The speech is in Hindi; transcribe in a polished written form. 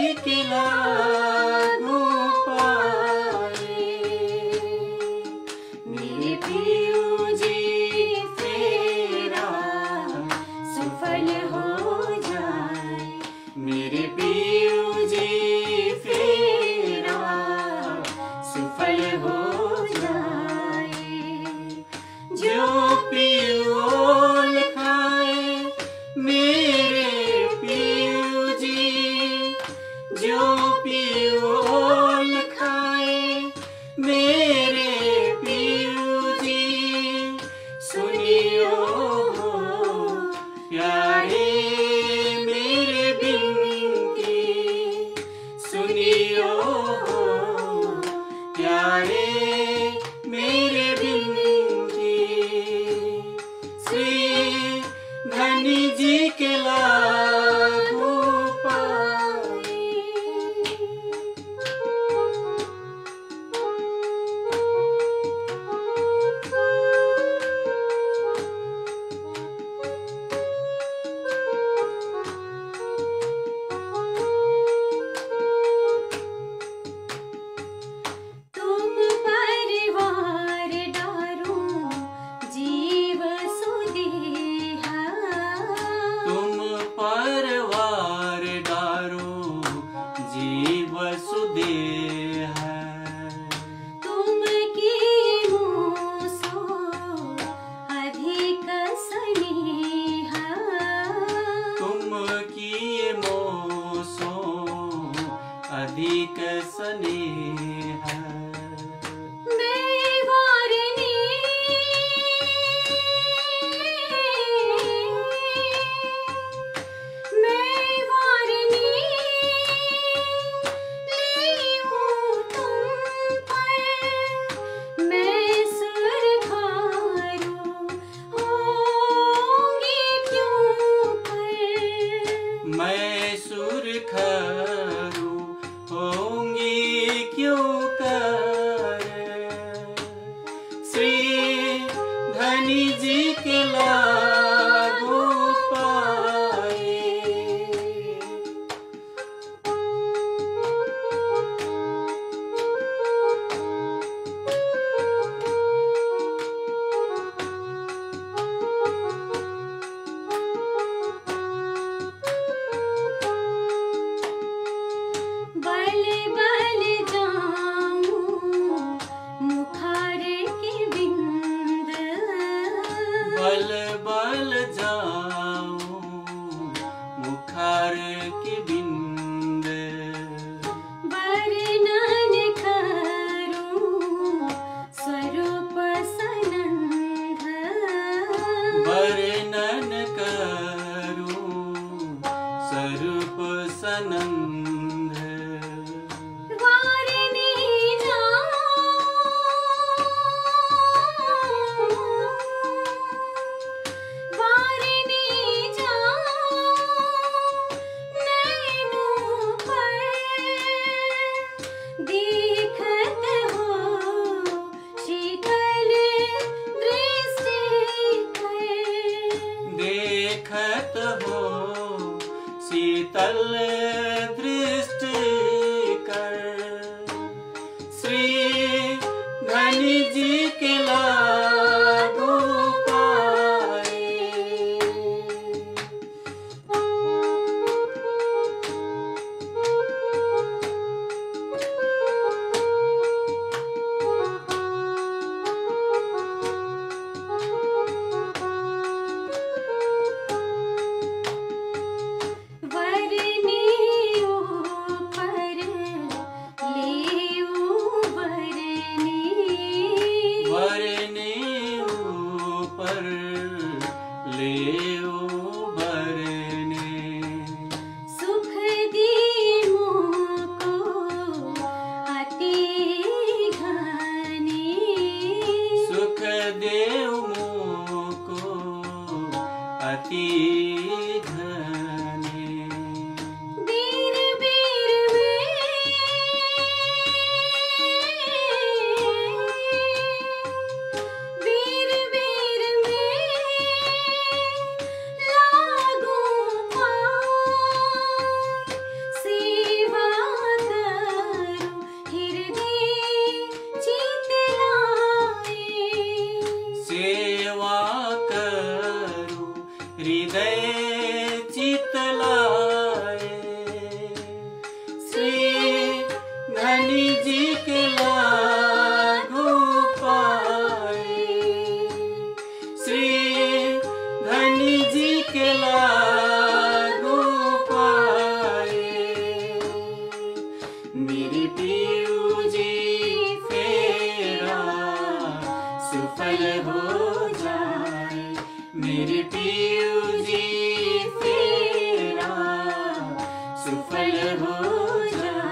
के लागू पाए, मेरे प्रिय जी फेरा सफल हो जाए, मेरे प्रिय जी फेरा सफल हो जाए। जो पियोल खाए मेरे पियो जी, जो पियोल खाए मेरे पियो जी, सुनियो प्यारे मेरे बिनती, सुनियो प्यारे मेरे बिनती। श्री धनी जी के लागू पाए। तुम परिवार डारो जीव सुदेहा, तुम परवार डारो जीव सुदेहा, तुम की मोसो अधिक स्नेहा, तुम की मोसो अधिक स्नेहा। मैं सुरखरू होंगी क्यों कर, श्री धनी जी के लागू पाए। बल बल जाऊं मुखारे की बिंद, बल बल जाऊं मुखार की बिंद, वर्णन करूं स्वरूप सनंद, वर्णन करूं स्वरूप सनंद। धनी जी के लागू पाए, श्री धनी जी के लागू पाए। मेरी पीऊ जी फेरा सुफल हो जाए, मेरी पीऊ जी फेरा सुफल हो जाए।